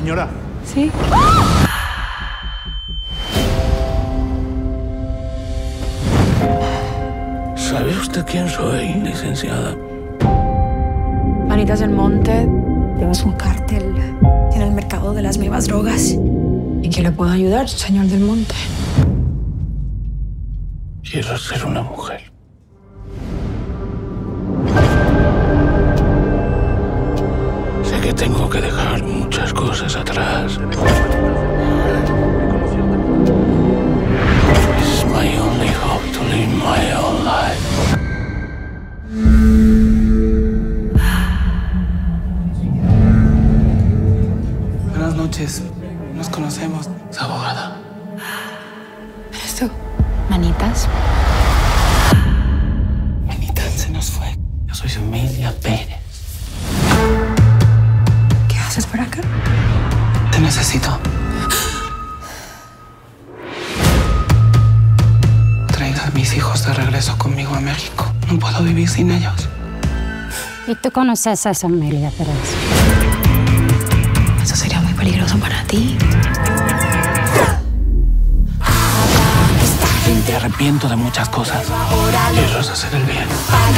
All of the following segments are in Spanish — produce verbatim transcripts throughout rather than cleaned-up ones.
Señora. ¿Sí? ¿Sabe usted quién soy, licenciada? Manitas del Monte. Tenemos un cártel en el mercado de las nuevas drogas. ¿Y qué le puedo ayudar, señor del Monte? Quiero ser una mujer. Sé que tengo que dejar muchas cosas atrás. It's my only hope to live my own life. Buenas noches. Nos conocemos. Es abogada. ¿Eres tú? Manitas. Manita, se nos fue. Yo soy Emilia Pérez. ¿Qué haces por acá? Te necesito. Traiga a mis hijos de regreso conmigo a México. No puedo vivir sin ellos. ¿Y tú conoces a esa Emilia Pérez? Eso sería muy peligroso para ti. Me arrepiento de muchas cosas. Quiero hacer el bien.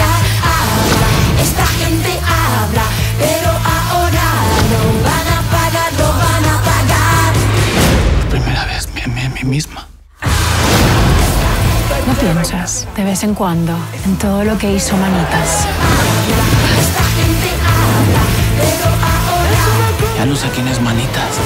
Esta gente habla, pero ahora no van a pagar, no van a pagar. Por primera vez me amé a mí misma. ¿No piensas, de vez en cuando, en todo lo que hizo Manitas? Esta gente habla, pero ahora Ya no sé quién es Manitas.